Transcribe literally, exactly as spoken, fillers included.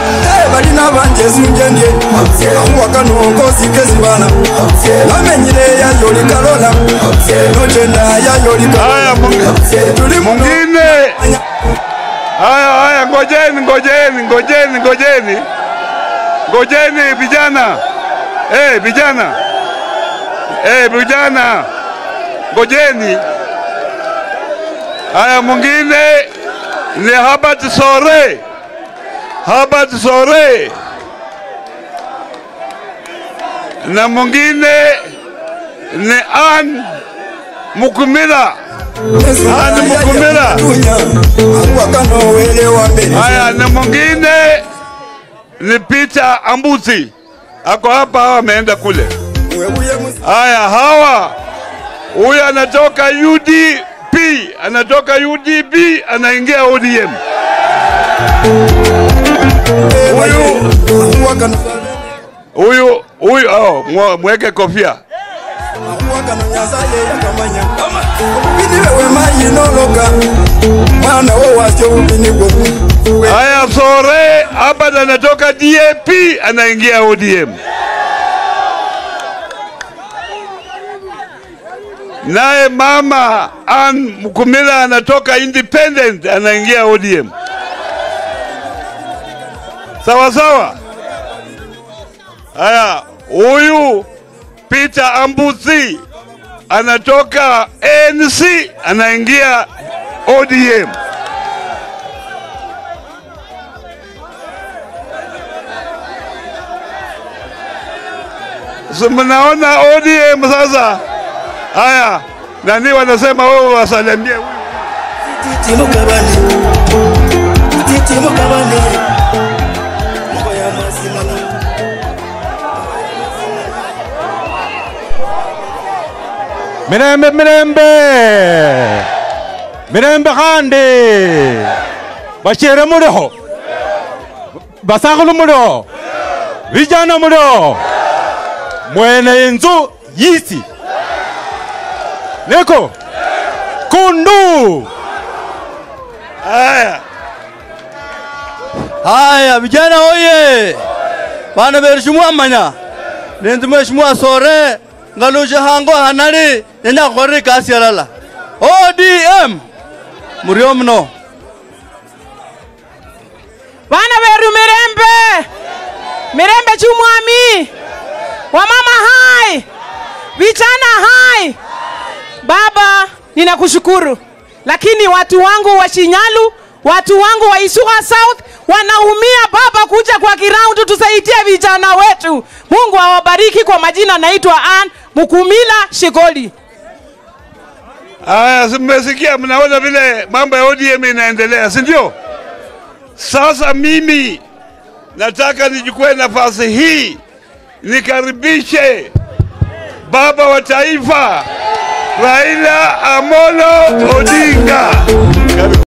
bali nabanje sunjendye amuwaka nongozi kezibana namenyire ya yoli kalola nojenda ya yoli haya mwingine. Haya haya, ngojeni ngojeni ngojeni ngojeni ngojeni vijana, eh vijana, eh vijana, ngojeni. Haya mwingine ni Habat Sore, Habat Sore, na mwingine ni Ann Mukumila, Ann Mukumila. Haya, na mwingine ni Peter Ambuzi, ako hapa, hawa ameenda kule. Haya, hawa huyu anatoka U D P, anatoka U D P anaingia O D M. Huyu huyu huyu oh, mweke kofia. Haya, Sore hapa anatoka D A P anaingia O D M. Naye mama Ann Mukumila anatoka Independent anaingia O D M. Sawa sawa. Haya, huyu Peter Ambuzi anatoka A N C anaingia O D M. So mnaona O D M sasa. Haya, nani wanasema wao wasalimie huyu? Titi mukabani. Titi mukabani. Ngoya masimana. Mirembe mirembe. Mirembe kandi. Bashire muriho. Basakulu muriho. Vijana muriho. Mwene inzu yisi. Neko kundu. Haya haya vijana oye, bana berishimwa manya nenzi mheshimiwa Sore ngaluje hango hanali nenda kore kasi alala O D M murio mno. Bana beru mirembe mirembe chumwami wamama hai vijana hai. Baba, ninakushukuru, lakini watu wangu wa Shinyalu, watu wangu wa Isuka South wanaumia baba, kuja kwa ground tusaidie vijana wetu. Mungu awabariki. Kwa majina naitwa Ann Mukumila Shigoli. haya, mmesikia, mnaona vile mambo ya O D M inaendelea, si ndio? Sasa mimi nataka nichukue nafasi hii nikaribishe baba wa taifa Raila Amolo Odinga.